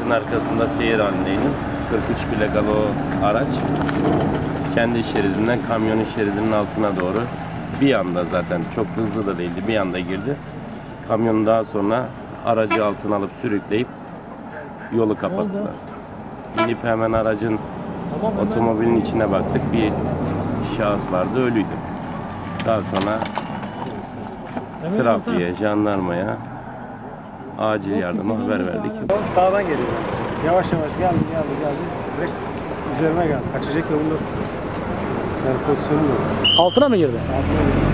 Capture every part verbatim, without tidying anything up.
aracın arkasında seyir halindeydim. kırk üç plakalı o araç kendi şeridinden kamyonun şeridinin altına doğru bir anda, zaten çok hızlı da değildi, bir anda girdi. Kamyonu daha sonra aracı altına alıp sürükleyip yolu kapattılar. İnip hemen aracın, otomobilin içine baktık. Bir şahıs vardı, ölüydü. Daha sonra trafiğe, jandarmaya, acil yardıma haber verdik. Sağdan geliyor. Yavaş yavaş geldi geldi geldi. Direkt üzerime geldi. Kaçacak yolunda. Yani pozisyonu yok. Altına mı girdi? Altına girdi.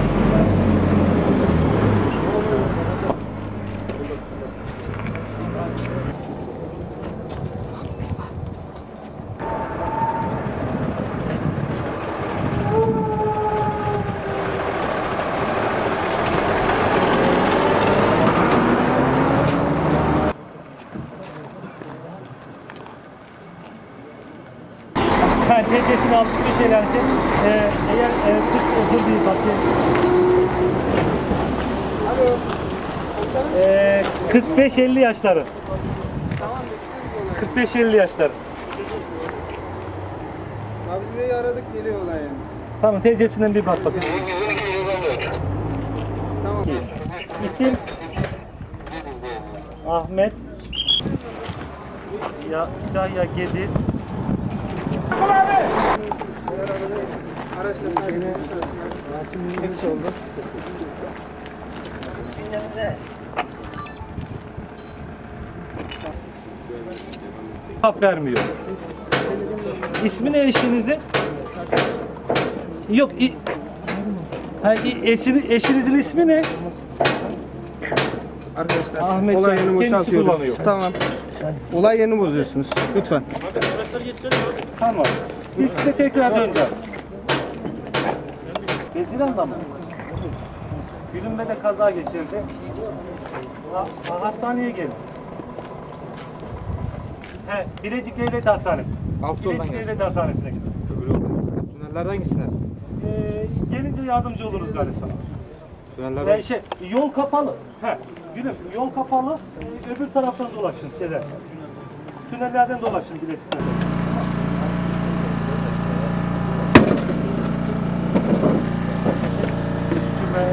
Ben T C'sini aldık bir şeyler ki e, eğer e, kırk otuz bir bakayım. E, kırk beş elli yaşları. kırk beş elli yaşları. Savcı Bey'i aradık, geliyor olay yani. Tamam, T C'sinden bir bak bakayım. Tamam. İsim Ahmet ya Yahya Gediz. Araçla sahibi Rasim'in eksi oldu. Cevap vermiyor. İsmi ne eşinizin? Yok. i- Ha, i- eşini- eşinizin ismi ne? Arkadaşlar Ahmet olay Can, yerini kendisi boşaltıyoruz. kullanıyor. Tamam. Olay yerini bozuyorsunuz. Lütfen. Tamam. Biz size tekrar döneceğiz. Beziran'da mı? Gülünme'de kaza geçirdi. Ha, ha- hastaneye gelin. He, Bilecik Devlet Hastanesi. Alt yoldan Bilecik gelsin. Devlet Hastanesi'ne gidin. Öbür yoldan gitsin. Tünellerden gitsinler. Ee, gelince yardımcı oluruz galiba sana. Tünellerden Ee, şey, yol kapalı. He, gülüm, yol kapalı. Ee, öbür taraftan dolaşın. Şeyler. Tünellerden dolaşın Bilecik'ten. Üstüme